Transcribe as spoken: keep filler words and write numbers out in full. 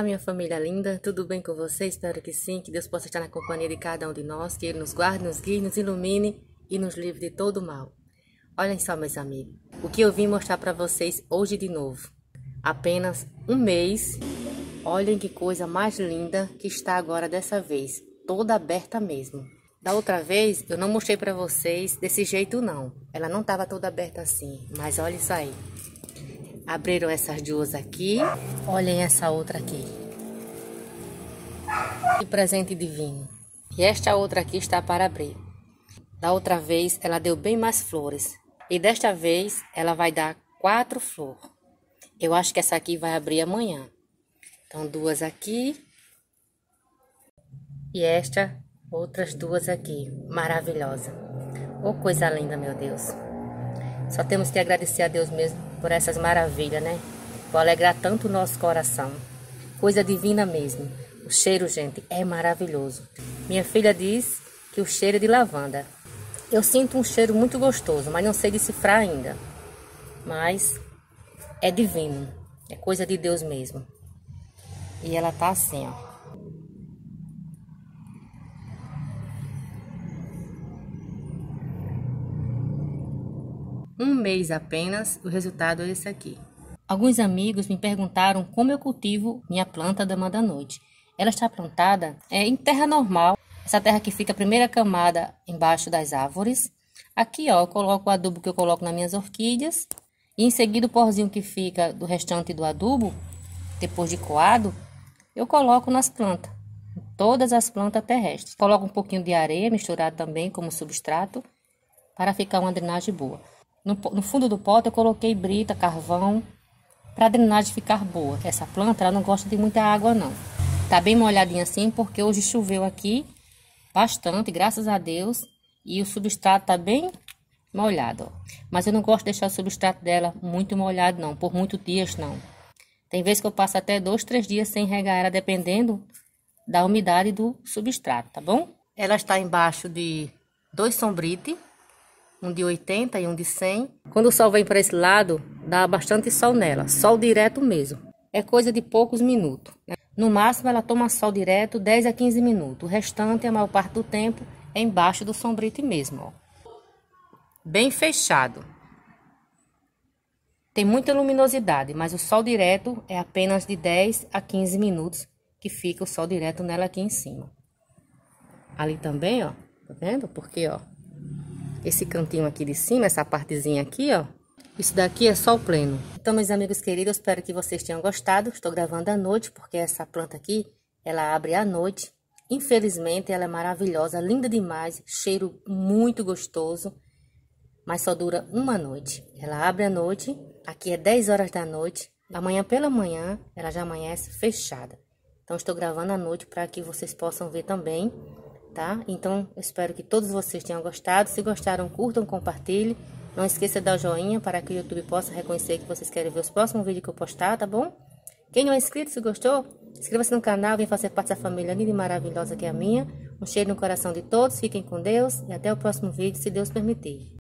Olá, minha família linda, tudo bem com vocês? Espero que sim, que Deus possa estar na companhia de cada um de nós, que Ele nos guarde, nos guie, nos ilumine e nos livre de todo o mal. Olhem só, meus amigos, o que eu vim mostrar para vocês hoje de novo. Apenas um mês, olhem que coisa mais linda que está agora dessa vez, toda aberta mesmo. Da outra vez, eu não mostrei para vocês desse jeito não, ela não estava toda aberta assim, mas olha isso aí. Abriram essas duas aqui. Olhem essa outra aqui. Que presente divino. E esta outra aqui está para abrir. Da outra vez ela deu bem mais flores. E desta vez ela vai dar quatro flores. Eu acho que essa aqui vai abrir amanhã. Então duas aqui. E esta, outras duas aqui. Maravilhosa. Oh, coisa linda, meu Deus. Só temos que agradecer a Deus mesmo por essas maravilhas, né? Por alegrar tanto o nosso coração. Coisa divina mesmo. O cheiro, gente, é maravilhoso. Minha filha diz que o cheiro é de lavanda. Eu sinto um cheiro muito gostoso, mas não sei decifrar ainda. Mas é divino. É coisa de Deus mesmo. E ela tá assim, ó. Um mês apenas, o resultado é esse aqui. Alguns amigos me perguntaram como eu cultivo minha planta dama da noite. Ela está plantada é, em terra normal. Essa terra que fica a primeira camada embaixo das árvores. Aqui, ó, eu coloco o adubo que eu coloco nas minhas orquídeas. E em seguida o porzinho que fica do restante do adubo, depois de coado, eu coloco nas plantas. Todas as plantas terrestres. Coloco um pouquinho de areia misturada também como substrato para ficar uma drenagem boa. No, no fundo do pote eu coloquei brita, carvão, para a drenagem ficar boa. Essa planta ela não gosta de muita água não. Tá bem molhadinha assim porque hoje choveu aqui bastante, graças a Deus. E o substrato tá bem molhado, ó. Mas eu não gosto de deixar o substrato dela muito molhado não, por muitos dias não. Tem vezes que eu passo até dois, três dias sem regar ela, dependendo da umidade do substrato, tá bom? Ela está embaixo de dois sombrites. Um de oitenta e um de cem. Quando o sol vem para esse lado, dá bastante sol nela. Sol direto mesmo. É coisa de poucos minutos, né? No máximo, ela toma sol direto dez a quinze minutos. O restante, a maior parte do tempo, é embaixo do sombrite mesmo, ó. Bem fechado. Tem muita luminosidade, mas o sol direto é apenas de dez a quinze minutos que fica o sol direto nela aqui em cima. Ali também, ó. Tá vendo? Porque, ó. Esse cantinho aqui de cima, essa partezinha aqui, ó. Isso daqui é sol pleno. Então, meus amigos queridos, espero que vocês tenham gostado. Estou gravando à noite, porque essa planta aqui, ela abre à noite. Infelizmente, ela é maravilhosa, linda demais. Cheiro muito gostoso. Mas só dura uma noite. Ela abre à noite. Aqui é dez horas da noite. Amanhã pela manhã, ela já amanhece fechada. Então, estou gravando à noite para que vocês possam ver também. Tá? Então, eu espero que todos vocês tenham gostado. Se gostaram, curtam, compartilhem. Não esqueça de dar o joinha para que o YouTube possa reconhecer que vocês querem ver os próximos vídeos que eu postar, tá bom? Quem não é inscrito, se gostou, inscreva-se no canal, vem fazer parte dessa família linda e maravilhosa que é a minha. Um cheiro no coração de todos, fiquem com Deus e até o próximo vídeo, se Deus permitir.